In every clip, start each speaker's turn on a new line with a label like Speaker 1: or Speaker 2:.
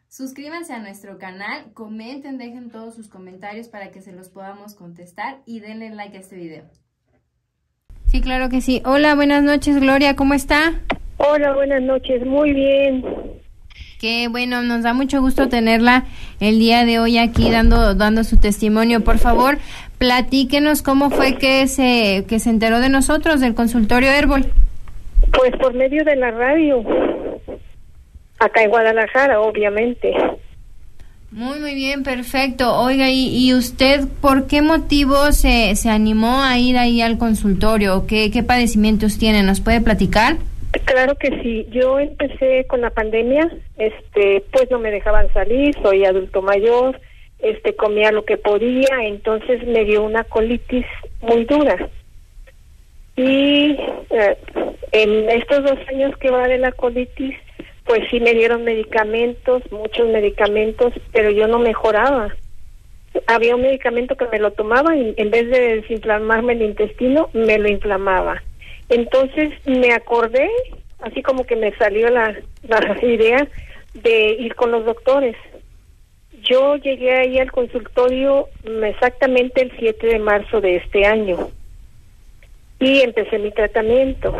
Speaker 1: Suscríbanse a nuestro canal, comenten, dejen todos sus comentarios para que se los podamos contestar y denle like a este video. Sí, claro que sí. Hola, buenas noches, Gloria, ¿cómo está?
Speaker 2: Hola, buenas noches, muy bien.
Speaker 1: Qué bueno, nos da mucho gusto tenerla el día de hoy aquí dando su testimonio. Por favor, platíquenos cómo fue que se enteró de nosotros, del consultorio Herbol.
Speaker 2: Pues por medio de la radio, acá en Guadalajara, obviamente.
Speaker 1: Muy bien, perfecto. Oiga, ¿y usted por qué motivo se animó a ir ahí al consultorio? ¿Qué padecimientos tiene? ¿Nos puede platicar?
Speaker 2: Claro que sí. Yo empecé con la pandemia, pues no me dejaban salir, soy adulto mayor, comía lo que podía, entonces me dio una colitis muy dura. Y en estos 2 años que va de la colitis, pues sí me dieron medicamentos, muchos medicamentos, pero yo no mejoraba. Había un medicamento que me lo tomaba y en vez de desinflamarme el intestino, me lo inflamaba. Entonces me acordé, así como que me salió la idea de ir con los doctores. Yo llegué ahí al consultorio exactamente el 7 de marzo de este año y empecé mi tratamiento.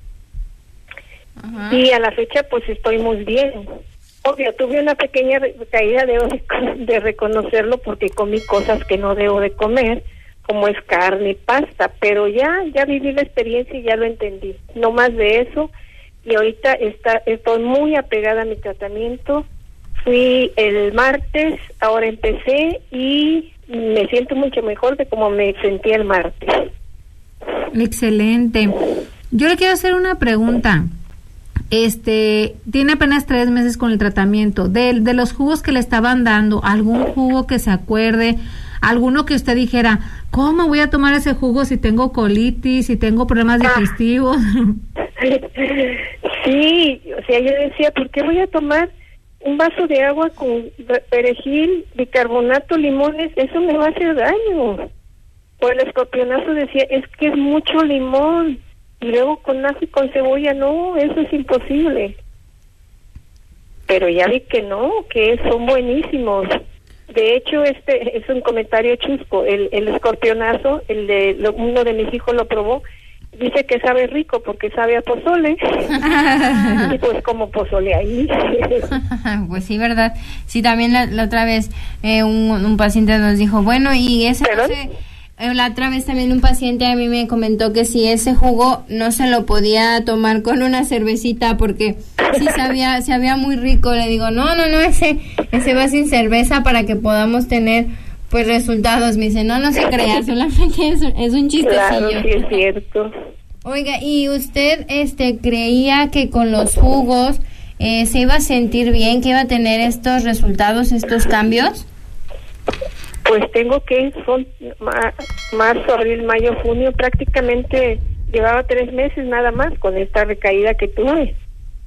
Speaker 2: Ajá. Y a la fecha pues estoy muy bien. Obvio, tuve una pequeña caída de reconocerlo porque comí cosas que no debo de comer, como es carne y pasta, pero ya viví la experiencia y ya lo entendí. No más de eso, y ahorita estoy muy apegada a mi tratamiento. Fui el martes, ahora empecé y me siento mucho mejor de como me sentí el martes.
Speaker 3: Excelente. Yo le quiero hacer una pregunta. Tiene apenas 3 meses con el tratamiento. De los jugos que le estaban dando, ¿algún jugo que se acuerde? ¿Alguno que usted dijera, cómo voy a tomar ese jugo si tengo colitis, si tengo problemas digestivos?
Speaker 2: Sí, o sea, yo decía, ¿por qué voy a tomar un vaso de agua con perejil, bicarbonato, limones? Eso me va a hacer daño. O el escorpionazo decía, es que es mucho limón. Y luego con ajo y con cebolla, no, eso es imposible. Pero ya vi que no, que son buenísimos. De hecho, es un comentario chusco. El escorpionazo, uno de mis hijos lo probó, dice que sabe rico porque sabe a pozole. Y pues como pozole ahí.
Speaker 1: Pues sí, ¿verdad? Sí, también la otra vez un paciente nos dijo, bueno, y ese... La otra vez también un paciente a mí me comentó que si ese jugo no se lo podía tomar con una cervecita porque sí sabía muy rico. Le digo, no, ese va sin cerveza para que podamos tener pues resultados. Me dice, no se crea, solamente es un chistecillo.
Speaker 2: Claro, sí es cierto.
Speaker 1: Oiga, ¿y usted creía que con los jugos se iba a sentir bien, que iba a tener estos resultados, estos cambios?
Speaker 2: Pues son marzo, abril, mayo, junio, prácticamente llevaba 3 meses nada más con esta recaída que tuve.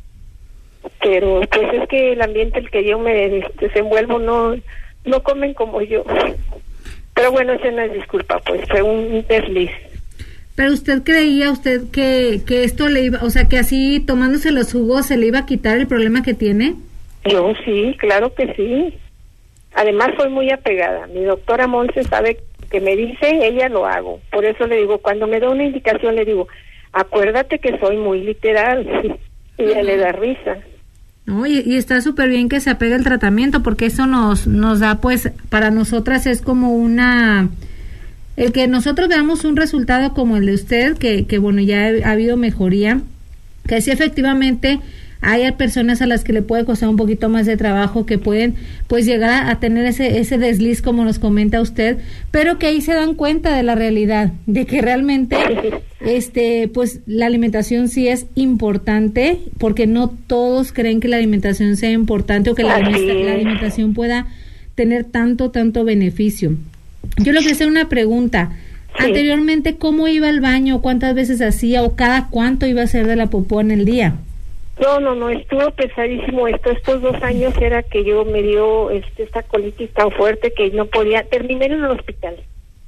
Speaker 2: Pero pues es que el ambiente el que yo me desenvuelvo no comen como yo. Pero bueno, esa no es disculpa, pues fue un desliz.
Speaker 3: Pero creía que esto le iba, o sea, que así tomándose los jugos se le iba a quitar el problema que tiene?
Speaker 2: Yo sí, claro que sí. Además soy muy apegada. Mi doctora Monse sabe que me dice, ella lo hago. Por eso le digo, cuando me da una indicación le digo, acuérdate que soy muy literal. Y ella le da risa.
Speaker 3: No, y está súper bien que se apegue el tratamiento, porque eso nos da, pues, para nosotras es como el que nosotros veamos un resultado como el de usted, que bueno, ya ha habido mejoría, que sí efectivamente hay personas a las que le puede costar un poquito más de trabajo, que pueden pues llegar a tener ese desliz como nos comenta usted, pero que ahí se dan cuenta de la realidad, de que realmente pues la alimentación sí es importante, porque no todos creen que la alimentación sea importante o que la alimentación pueda tener tanto beneficio. Yo le voy a hacer una pregunta. Sí. Anteriormente, ¿cómo iba al baño? ¿Cuántas veces hacía o cada cuánto iba a hacer de la popó en el día?
Speaker 2: No, estuvo pesadísimo estos 2 años. Era que yo me dio esta colitis tan fuerte que no podía. Terminé en el hospital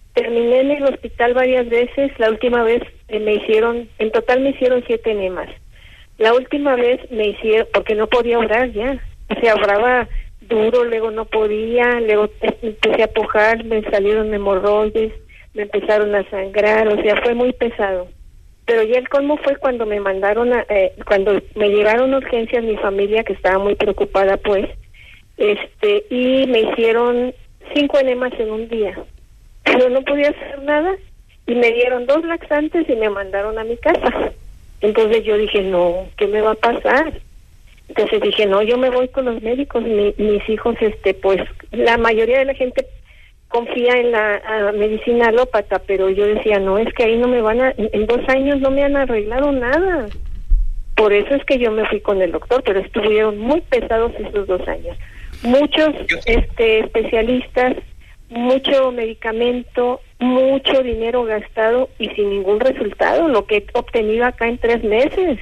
Speaker 2: varias veces. La última vez en total me hicieron 7 enemas. La última vez me hicieron, porque no podía orar ya, o sea, oraba duro, luego no podía, luego empecé a pujar, me salieron hemorroides, me empezaron a sangrar, o sea, fue muy pesado. Pero ya el colmo fue cuando me mandaron, cuando me llegaron urgencias mi familia, que estaba muy preocupada pues, y me hicieron 5 enemas en un día. Pero no podía hacer nada, y me dieron 2 laxantes y me mandaron a mi casa. Entonces yo dije, no, ¿qué me va a pasar? Entonces dije, no, yo me voy con los médicos, mis hijos, pues la mayoría de la gente confía en la medicina alópata, pero yo decía, no, es que ahí no me en 2 años no me han arreglado nada. Por eso es que yo me fui con el doctor, pero estuvieron muy pesados esos 2 años. Muchos especialistas, mucho medicamento, mucho dinero gastado y sin ningún resultado, lo que he obtenido acá en 3 meses.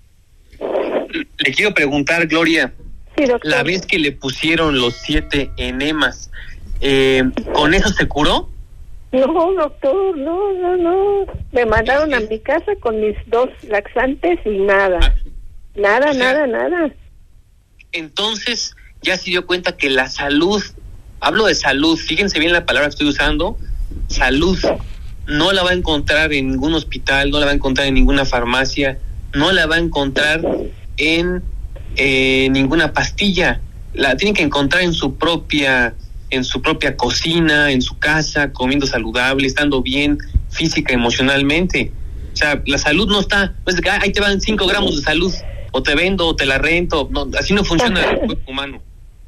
Speaker 4: Le quiero preguntar, Gloria,
Speaker 2: sí, doctor.
Speaker 4: La vez que le pusieron los 7 enemas, ¿con eso se curó?
Speaker 2: No, doctor, no. Me mandaron a mi casa con mis 2 laxantes y nada. Nada.
Speaker 4: Entonces, ya se dio cuenta que la salud, hablo de salud, fíjense bien la palabra que estoy usando, salud, no la va a encontrar en ningún hospital, no la va a encontrar en ninguna farmacia, no la va a encontrar en ninguna pastilla, la tiene que encontrar en su propia cocina, en su casa, comiendo saludable, estando bien física, emocionalmente. O sea, la salud no está, no es de que ahí te van 5 gramos de salud, o te vendo, o te la rento, no, así no funciona el cuerpo humano.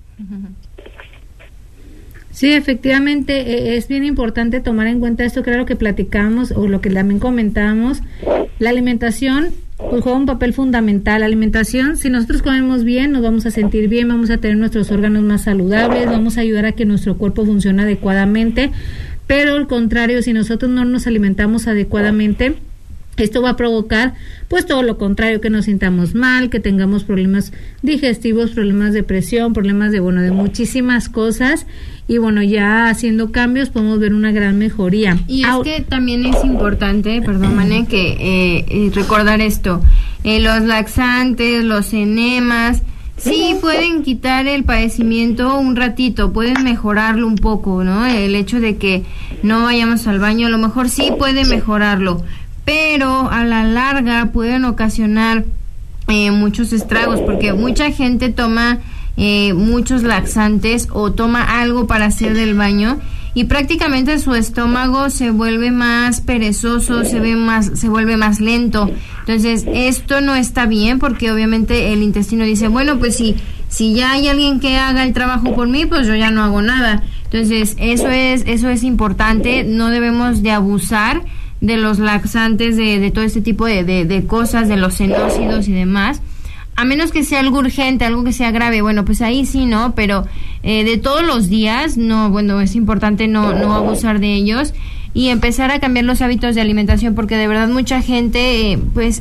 Speaker 3: Sí, efectivamente, es bien importante tomar en cuenta esto, que era lo que platicábamos o lo que también comentábamos. La alimentación pues juega un papel fundamental. La alimentación, si nosotros comemos bien, nos vamos a sentir bien, vamos a tener nuestros órganos más saludables, vamos a ayudar a que nuestro cuerpo funcione adecuadamente, pero al contrario, si nosotros no nos alimentamos adecuadamente, esto va a provocar pues todo lo contrario, que nos sintamos mal, que tengamos problemas digestivos, problemas de presión, problemas de muchísimas cosas, y ya haciendo cambios podemos ver una gran mejoría.
Speaker 1: Y es que también es importante, perdón, Mane, que recordar esto, los laxantes, los enemas, sí pueden quitar el padecimiento un ratito, pueden mejorarlo un poco, ¿no? El hecho de que no vayamos al baño, a lo mejor sí puede mejorarlo, pero a la larga pueden ocasionar muchos estragos, porque mucha gente toma muchos laxantes o toma algo para hacer del baño y prácticamente su estómago se vuelve más perezoso, se vuelve más lento. Entonces esto no está bien, porque obviamente el intestino dice, bueno, pues si ya hay alguien que haga el trabajo por mí, pues yo ya no hago nada. Entonces eso es importante, no debemos de abusar de los laxantes, de todo este tipo de cosas, de los senócidos y demás, a menos que sea algo urgente, algo que sea grave, pues ahí sí, ¿no? Pero de todos los días, no, es importante no abusar de ellos y empezar a cambiar los hábitos de alimentación, porque de verdad mucha gente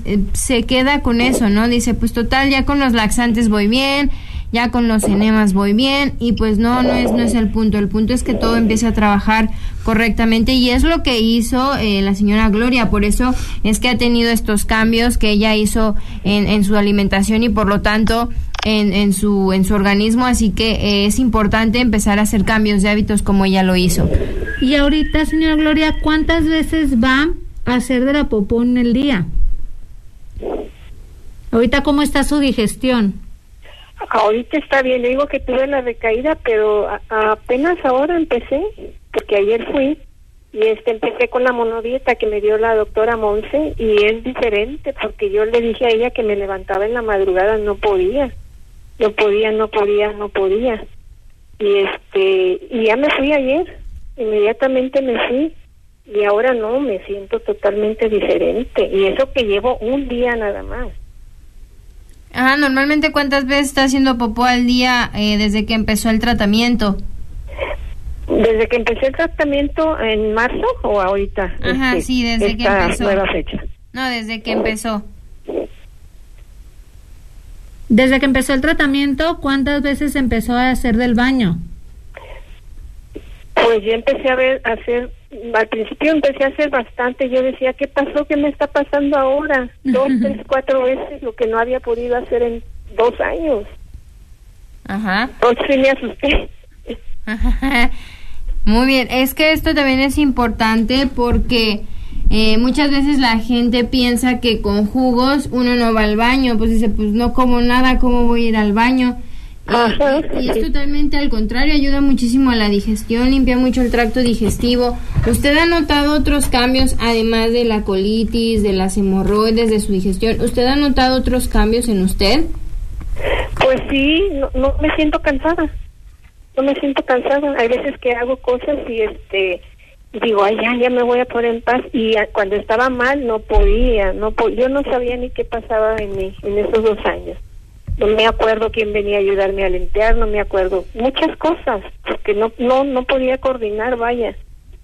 Speaker 1: se queda con eso, ¿no? Dice, pues total, ya con los laxantes voy bien, ya con los enemas voy bien, y pues no es el punto es que todo empiece a trabajar correctamente, y es lo que hizo la señora Gloria. Por eso es que ha tenido estos cambios que ella hizo en su alimentación y por lo tanto en su organismo, así que es importante empezar a hacer cambios de hábitos como ella lo hizo.
Speaker 3: Y ahorita, señora Gloria, ¿cuántas veces va a hacer de la popó en el día? Ahorita, ¿cómo está su digestión?
Speaker 2: Ahorita está bien, le digo que tuve la recaída, pero apenas ahora empecé, porque ayer fui y empecé con la monodieta que me dio la doctora Monse, y es diferente, porque yo le dije a ella que me levantaba en la madrugada, no podía, y ya me fui ayer, inmediatamente me fui, y ahora no, me siento totalmente diferente, y eso que llevo un día nada más.
Speaker 1: Normalmente, ¿cuántas veces está haciendo popó al día desde que empezó el tratamiento?
Speaker 2: Desde que empecé el tratamiento en marzo o ahorita.
Speaker 1: Sí, desde que empezó.
Speaker 2: Nueva fecha.
Speaker 1: No, desde que empezó.
Speaker 3: Desde que empezó el tratamiento, ¿cuántas veces empezó a hacer del baño?
Speaker 2: Pues yo empecé a hacer, al principio empecé a hacer bastante. Yo decía, ¿qué pasó? ¿Qué me está pasando ahora? 2, 3, 4 veces lo que no había podido hacer en 2 años.
Speaker 1: Ajá.
Speaker 2: Pues sí me asusté.
Speaker 1: Muy bien, es que esto también es importante porque muchas veces la gente piensa que con jugos uno no va al baño, pues dice, pues no como nada, ¿cómo voy a ir al baño? Y es totalmente al contrario, ayuda muchísimo a la digestión, limpia mucho el tracto digestivo. ¿Usted ha notado otros cambios, además de la colitis, de las hemorroides, de su digestión? ¿Usted ha notado otros cambios en usted?
Speaker 2: Pues sí, no me siento cansada. No me siento cansada. Hay veces que hago cosas y digo, ay, ya me voy a poner en paz. Y cuando estaba mal no podía. Yo no sabía ni qué pasaba en mí en esos 2 años. No me acuerdo quién venía a ayudarme a limpiar, no me acuerdo muchas cosas, porque no podía coordinar, vaya.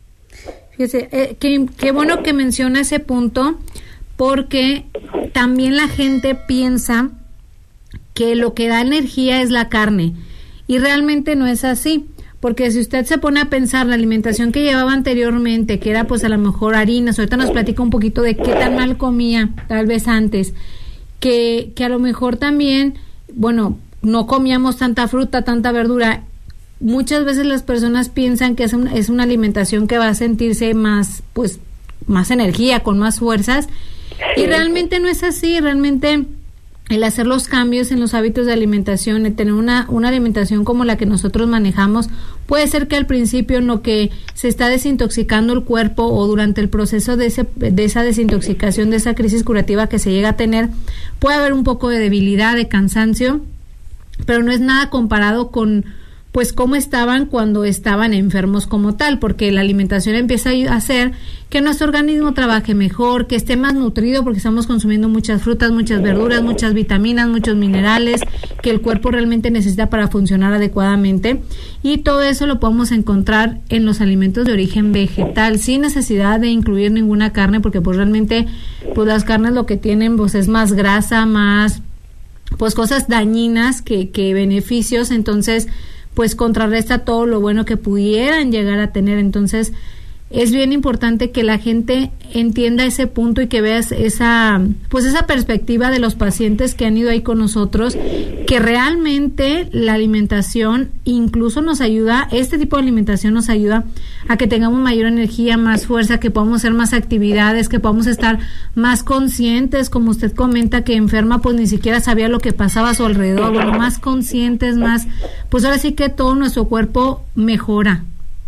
Speaker 3: Fíjese, qué bueno que menciona ese punto, porque también la gente piensa que lo que da energía es la carne, y realmente no es así, porque si usted se pone a pensar la alimentación que llevaba anteriormente, que era pues a lo mejor harinas, ahorita nos platica un poquito de qué tan mal comía, tal vez antes, que a lo mejor también, bueno, no comíamos tanta fruta, tanta verdura. Muchas veces las personas piensan que es una alimentación que va a sentirse más energía, con más fuerzas, y realmente no es así. Realmente el hacer los cambios en los hábitos de alimentación, el tener una alimentación como la que nosotros manejamos, puede ser que al principio en lo que se está desintoxicando el cuerpo o durante el proceso de esa desintoxicación, de esa crisis curativa que se llega a tener, puede haber un poco de debilidad, de cansancio, pero no es nada comparado con pues cómo estaban cuando estaban enfermos como tal, porque la alimentación empieza a hacer que nuestro organismo trabaje mejor, que esté más nutrido, porque estamos consumiendo muchas frutas, muchas verduras, muchas vitaminas, muchos minerales que el cuerpo realmente necesita para funcionar adecuadamente, y todo eso lo podemos encontrar en los alimentos de origen vegetal, sin necesidad de incluir ninguna carne, porque pues realmente pues las carnes lo que tienen pues es más grasa, más pues cosas dañinas que beneficios. Entonces pues contrarresta todo lo bueno que pudieran llegar a tener. Entonces es bien importante que la gente entienda ese punto y que veas esa perspectiva de los pacientes que han ido ahí con nosotros, que realmente la alimentación incluso nos ayuda, este tipo de alimentación nos ayuda a que tengamos mayor energía, más fuerza, que podamos hacer más actividades, que podamos estar más conscientes, como usted comenta que enferma pues ni siquiera sabía lo que pasaba a su alrededor, bueno, más conscientes, más, pues ahora sí que todo nuestro cuerpo mejora.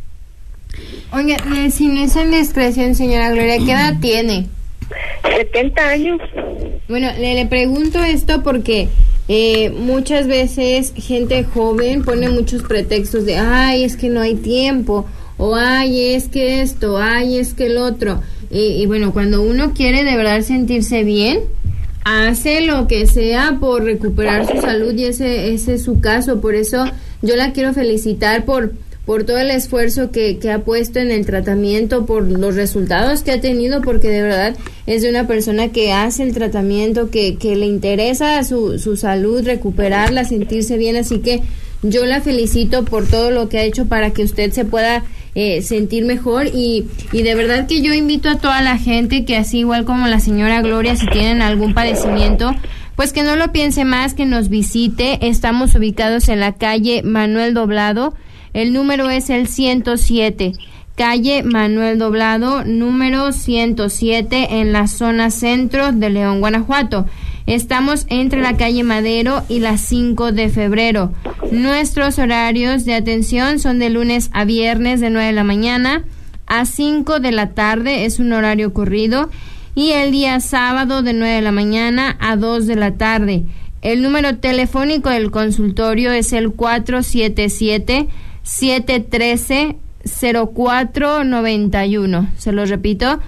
Speaker 1: Oiga, si no es indiscreción, señora Gloria, ¿qué edad tiene?
Speaker 2: 70 años.
Speaker 1: Bueno, le pregunto esto porque muchas veces gente joven pone muchos pretextos de, ay, es que no hay tiempo, o ay, es que esto, ay, es que el otro. Y bueno, cuando uno quiere de verdad sentirse bien, hace lo que sea por recuperar su salud, y ese es su caso. Por eso yo la quiero felicitar por todo el esfuerzo que ha puesto en el tratamiento, por los resultados que ha tenido, porque de verdad es de una persona que hace el tratamiento, que le interesa su salud, recuperarla, sentirse bien. Así que yo la felicito por todo lo que ha hecho para que usted se pueda sentir mejor, y de verdad que yo invito a toda la gente que, así igual como la señora Gloria, si tienen algún padecimiento, pues que no lo piense más, que nos visite. Estamos ubicados en la calle Manuel Doblado. El número es el 107, calle Manuel Doblado, número 107, en la zona centro de León, Guanajuato. Estamos entre la calle Madero y la 5 de febrero. Nuestros horarios de atención son de lunes a viernes de 9 de la mañana a 5 de la tarde, es un horario corrido, y el día sábado de 9 de la mañana a 2 de la tarde. El número telefónico del consultorio es el 477-713-0491. Se lo repito,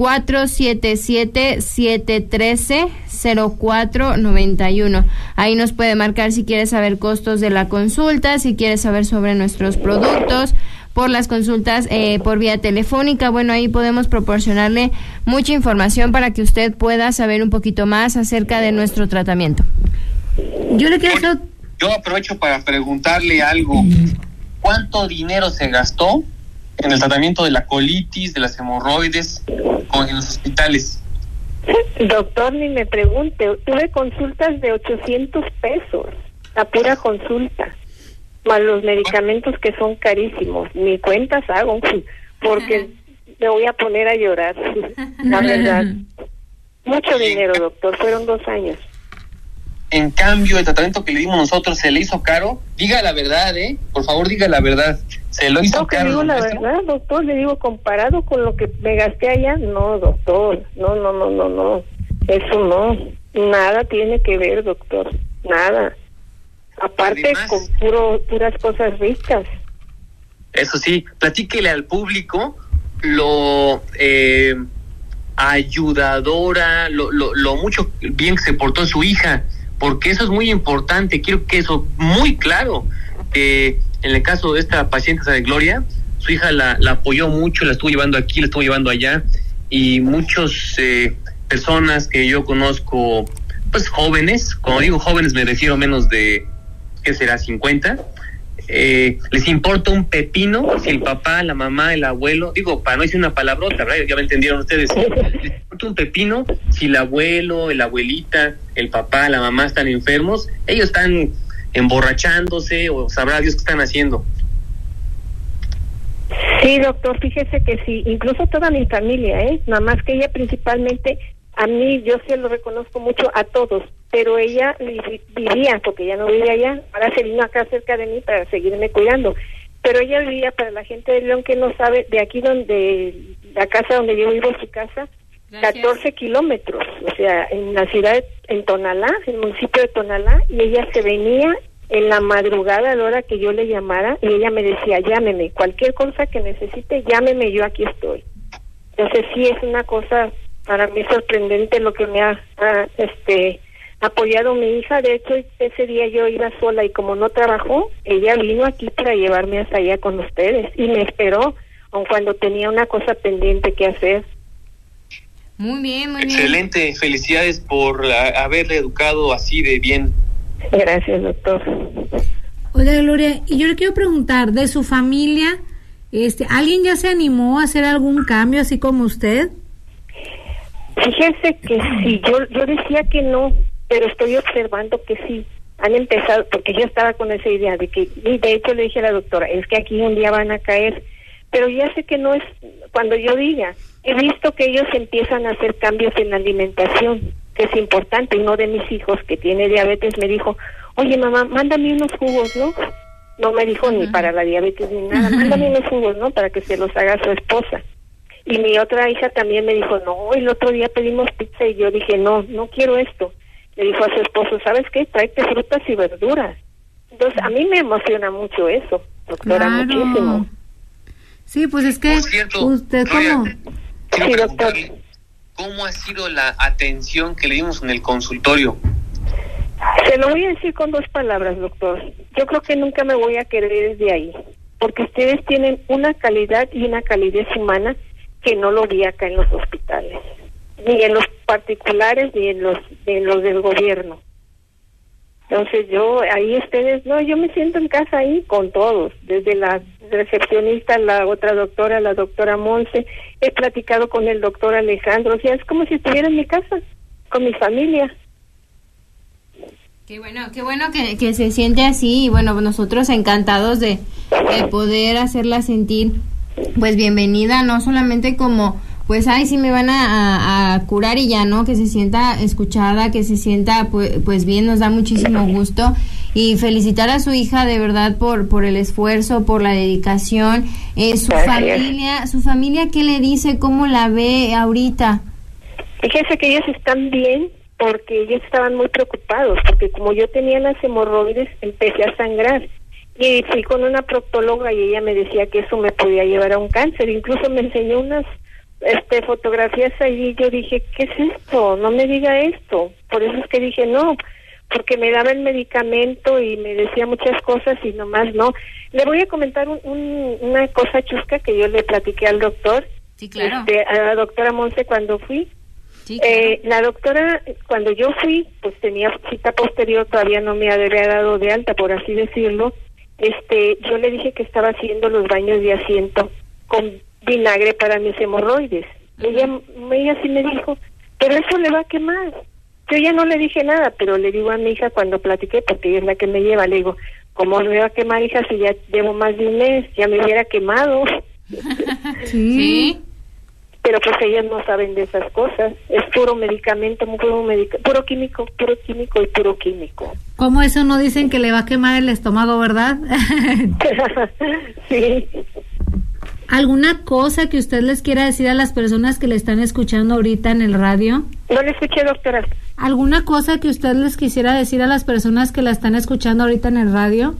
Speaker 1: 477-713-0491. Ahí nos puede marcar si quiere saber costos de la consulta, si quiere saber sobre nuestros productos, por las consultas por vía telefónica. Bueno, ahí podemos proporcionarle mucha información para que usted pueda saber un poquito más acerca de nuestro tratamiento.
Speaker 4: Yo aprovecho para preguntarle algo. ¿Cuánto dinero se gastó en el tratamiento de la colitis, de las hemorroides, en los hospitales?
Speaker 2: Doctor, ni me pregunte. Tuve consultas de $800 la pura consulta, más los medicamentos que son carísimos. Ni cuentas hago, porque me voy a poner a llorar, la verdad. Mucho dinero, doctor, fueron 2 años.
Speaker 4: En cambio, el tratamiento que le dimos nosotros se le hizo caro. Diga la verdad, por favor, diga la verdad. Se lo hizo caro.
Speaker 2: Digo la verdad, doctor, le digo, comparado con lo que me gasté allá, no, doctor, no, eso no, nada tiene que ver, doctor, nada. Aparte, además, con puras cosas ricas.
Speaker 4: Eso sí, platíquele al público lo ayudadora, lo mucho bien que se portó su hija, porque eso es muy importante. Quiero que eso muy claro, que en el caso de esta paciente de Gloria, su hija la apoyó mucho, la estuvo llevando aquí, la estuvo llevando allá, y muchas personas que yo conozco, pues jóvenes, cuando digo jóvenes me refiero menos de, ¿qué será?, 50, les importa un pepino si el papá, la mamá, el abuelo, digo, para no decir una palabrota, ¿verdad? Ya me entendieron ustedes, les importa un pepino si el abuelo, la abuelita, el papá, la mamá están enfermos, ellos están emborrachándose o sabrá Dios qué están haciendo.
Speaker 2: Sí, doctor, fíjese que sí, incluso toda mi familia, nada más que ella principalmente, a mí yo se lo reconozco mucho a todos, pero ella vivía, porque ella no vivía allá, ahora se vino acá cerca de mí para seguirme cuidando, pero ella vivía, para la gente de León que no sabe, de aquí donde, la casa donde yo vivo, su casa, gracias, 14 kilómetros, o sea, en la ciudad, en Tonalá, en el municipio de Tonalá, y ella se venía en la madrugada a la hora que yo le llamara, y ella me decía, llámeme, cualquier cosa que necesite, llámeme, yo aquí estoy. Entonces sí es una cosa para mí sorprendente lo que me ha apoyado mi hija. De hecho, ese día yo iba sola y como no trabajó, ella vino aquí para llevarme hasta allá con ustedes y me esperó, aun cuando tenía una cosa pendiente que hacer.
Speaker 1: Muy bien, muy
Speaker 4: excelente, bien. Felicidades por haberle educado así de bien.
Speaker 2: Gracias, doctor.
Speaker 3: Oiga, Gloria, y yo le quiero preguntar, de su familia, ¿alguien ya se animó a hacer algún cambio así como usted?
Speaker 2: Fíjense que sí, yo decía que no, pero estoy observando que sí, han empezado, porque yo estaba con esa idea de que, y de hecho le dije a la doctora, es que aquí un día van a caer, pero ya sé que no es cuando yo diga, he visto que ellos empiezan a hacer cambios en la alimentación, que es importante. Uno de mis hijos que tiene diabetes me dijo, oye mamá, mándame unos jugos, ¿no? No me dijo ni para la diabetes ni nada, mándame unos jugos, ¿no? Para que se los haga a su esposa. Y mi otra hija también me dijo, no, el otro día pedimos pizza y yo dije, no quiero esto. Le dijo a su esposo, ¿sabes qué? Tráete frutas y verduras. Entonces, a mí me emociona mucho eso, doctora,
Speaker 3: claro,
Speaker 2: muchísimo.
Speaker 3: Sí, pues es que
Speaker 4: cierto,
Speaker 3: usted
Speaker 4: Gloria,
Speaker 3: como...
Speaker 2: Sí, doctor.
Speaker 4: ¿Cómo ha sido la atención que le dimos en el consultorio?
Speaker 2: Se lo voy a decir con 2 palabras, doctor. Yo creo que nunca me voy a querer desde ahí, porque ustedes tienen una calidad y una calidez humana que no lo vi acá en los hospitales, ni en los particulares, ni en los del gobierno. Entonces yo, ahí ustedes, no, yo me siento en casa ahí con todos, desde la recepcionista, la otra doctora, la doctora Monse, he platicado con el doctor Alejandro, o sea, es como si estuviera en mi casa, con mi familia.
Speaker 1: Qué bueno que se siente así, y bueno, nosotros encantados de poder hacerla sentir pues bienvenida, no solamente como pues ay sí me van a curar y ya, no, que se sienta escuchada, que se sienta pues bien, nos da muchísimo gusto, y felicitar a su hija de verdad por el esfuerzo, por la dedicación. Su familia ¿qué le dice? ¿Cómo la ve ahorita?
Speaker 2: Fíjese que ellos están bien, porque ellos estaban muy preocupados, porque como yo tenía las hemorroides, empecé a sangrar. Y fui con una proctóloga y ella me decía que eso me podía llevar a un cáncer. Incluso me enseñó unas fotografías ahí y yo dije, ¿qué es esto? No me diga esto. Por eso es que dije no, porque me daba el medicamento y me decía muchas cosas y nomás no. Le voy a comentar una cosa chusca que yo le platiqué al doctor.
Speaker 1: Sí, claro.
Speaker 2: A la doctora Monse cuando fui.
Speaker 1: Sí, claro.
Speaker 2: La doctora, cuando yo fui, pues tenía cita posterior, todavía no me había dado de alta, por así decirlo. Yo le dije que estaba haciendo los baños de asiento con vinagre para mis hemorroides. Ella sí me dijo, pero eso le va a quemar. Yo ya no le dije nada, pero le digo a mi hija cuando platiqué, porque ella es la que me lleva, le digo, ¿cómo me va a quemar, hija, si ya llevo más de un mes? Ya me hubiera quemado.
Speaker 3: Sí.
Speaker 2: Pero pues ellas no saben de esas cosas. Es puro medicamento, puro químico y puro químico.
Speaker 3: ¿Cómo eso no dicen que le va a quemar el estómago, verdad?
Speaker 2: Sí.
Speaker 3: ¿Alguna cosa que usted les quiera decir a las personas que le están escuchando ahorita en el radio?
Speaker 2: No le escuché, doctora.
Speaker 3: ¿Alguna cosa que usted les quisiera decir a las personas que la están escuchando ahorita en el radio?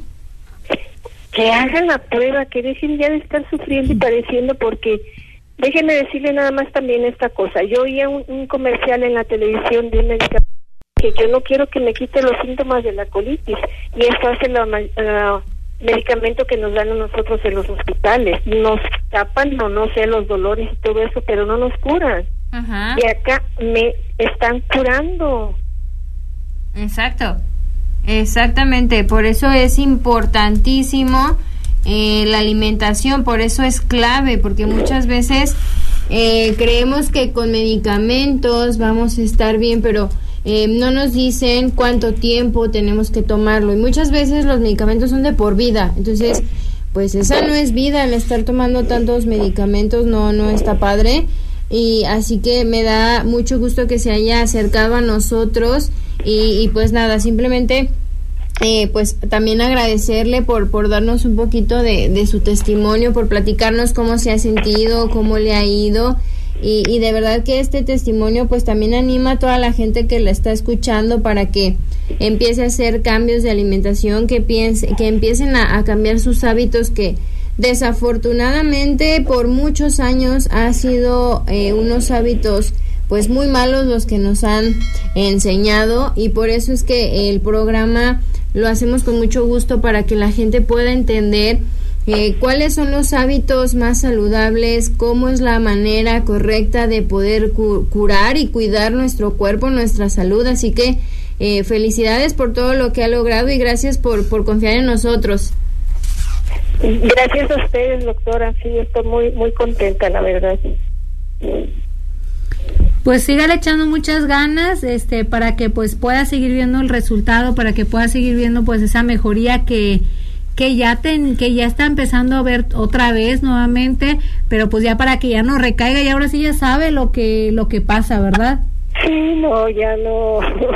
Speaker 2: Que hagan la prueba, que dejen ya de estar sufriendo y padeciendo, porque déjenme decirle nada más también esta cosa. Yo oía un comercial en la televisión de un medicamento que yo no quiero que me quite los síntomas de la colitis, y esto hace el medicamento que nos dan a nosotros en los hospitales. Nos tapan, no sé, los dolores y todo eso, pero no nos curan.
Speaker 1: Ajá.
Speaker 2: Y acá me están curando.
Speaker 1: Exacto. Exactamente, por eso es importantísimo la alimentación, por eso es clave, porque muchas veces creemos que con medicamentos vamos a estar bien, pero no nos dicen cuánto tiempo tenemos que tomarlo, y muchas veces los medicamentos son de por vida. Entonces, pues esa no es vida, el estar tomando tantos medicamentos no está padre. Y así que me da mucho gusto que se haya acercado a nosotros y pues nada, simplemente pues también agradecerle por darnos un poquito de su testimonio, por platicarnos cómo se ha sentido, cómo le ha ido, y de verdad que este testimonio pues también anima a toda la gente que la está escuchando para que empiece a hacer cambios de alimentación, que empiecen a cambiar sus hábitos, que desafortunadamente por muchos años ha sido unos hábitos pues muy malos los que nos han enseñado, y por eso es que el programa lo hacemos con mucho gusto para que la gente pueda entender cuáles son los hábitos más saludables, cómo es la manera correcta de poder curar y cuidar nuestro cuerpo, nuestra salud. Así que felicidades por todo lo que ha logrado y gracias por confiar en nosotros.
Speaker 2: Gracias a ustedes, doctora. Sí, estoy muy contenta, la verdad.
Speaker 3: Pues sígale echando muchas ganas, para que pues pueda seguir viendo el resultado, para que pueda seguir viendo pues esa mejoría que ya está empezando a ver otra vez nuevamente, pero pues ya para que ya no recaiga, y ahora sí ya sabe lo que pasa, ¿verdad?
Speaker 2: Sí, no, ya no.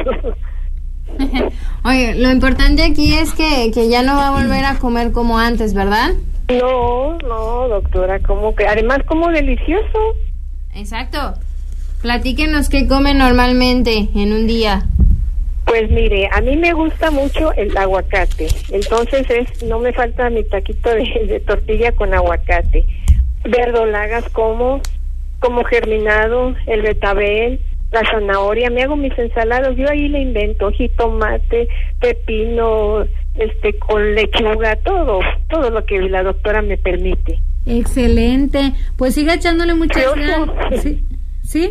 Speaker 1: Oye, lo importante aquí es que ya no va a volver a comer como antes, ¿verdad?
Speaker 2: No, doctora, como que además como delicioso.
Speaker 1: Exacto. Platíquenos qué come normalmente en un día.
Speaker 2: Pues mire, a mí me gusta mucho el aguacate, entonces no me falta mi taquito de tortilla con aguacate. Verdolagas como germinado, el betabel, la zanahoria, me hago mis ensaladas, yo ahí le invento jitomate, pepino, con lechuga, todo lo que la doctora me permite.
Speaker 3: Excelente, pues siga echándole muchas ganas. ¿Sí?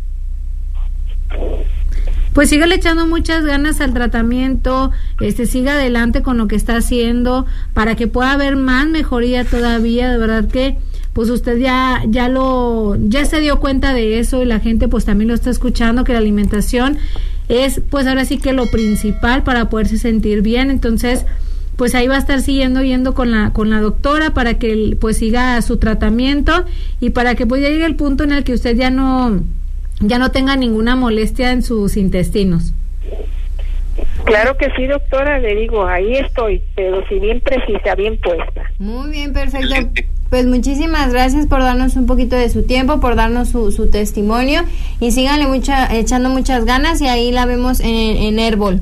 Speaker 3: Pues sígale echando muchas ganas al tratamiento, siga adelante con lo que está haciendo para que pueda haber más mejoría todavía. De verdad que pues usted ya se dio cuenta de eso, y la gente pues también lo está escuchando, que la alimentación es pues ahora sí que lo principal para poderse sentir bien. Entonces pues ahí va a estar yendo con la doctora para que pues siga su tratamiento, y para que pues ya llegue el punto en el que usted ya no tenga ninguna molestia en sus intestinos.
Speaker 2: Claro que sí, doctora, le digo, ahí estoy, pero si bien precisa, bien puesta.
Speaker 1: Muy bien, perfecto. Pues muchísimas gracias por darnos un poquito de su tiempo, por darnos su testimonio, y síganle echando muchas ganas, y ahí la vemos en Herbol.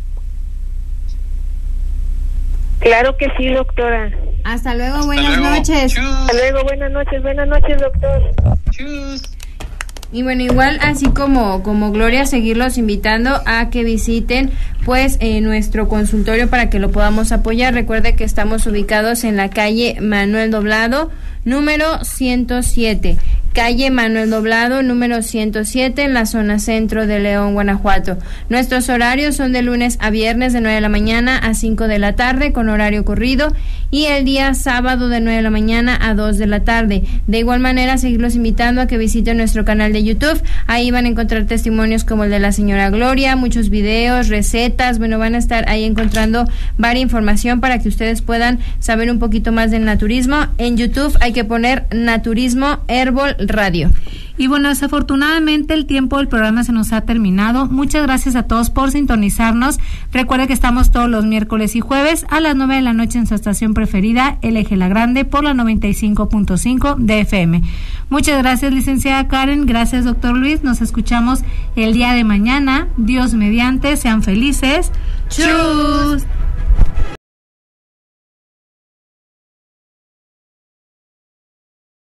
Speaker 2: Claro que sí, doctora.
Speaker 1: Hasta luego, buenas noches.
Speaker 2: Hasta luego, buenas noches, doctor.
Speaker 4: Chus.
Speaker 1: Y bueno, igual así como Gloria, seguirlos invitando a que visiten pues nuestro consultorio para que lo podamos apoyar. Recuerde que estamos ubicados en la calle Manuel Doblado, número 107, calle Manuel Doblado, número 107, en la zona centro de León, Guanajuato. Nuestros horarios son de lunes a viernes de 9 de la mañana a 5 de la tarde con horario corrido, y el día sábado de 9 de la mañana a 2 de la tarde. De igual manera, seguirlos invitando a que visiten nuestro canal de YouTube. Ahí van a encontrar testimonios como el de la señora Gloria, muchos videos, recetas. Bueno, van a estar ahí encontrando varia información para que ustedes puedan saber un poquito más del naturismo. En YouTube hay que poner Naturismo Herbol Radio.
Speaker 3: Y bueno, desafortunadamente el tiempo del programa se nos ha terminado. Muchas gracias a todos por sintonizarnos. Recuerde que estamos todos los miércoles y jueves a las 9 de la noche en su estación preferida, LG La Grande, por la 95.5 de FM. Muchas gracias, licenciada Karen. Gracias, doctor Luis. Nos escuchamos el día de mañana. Dios mediante. Sean felices. ¡Chus!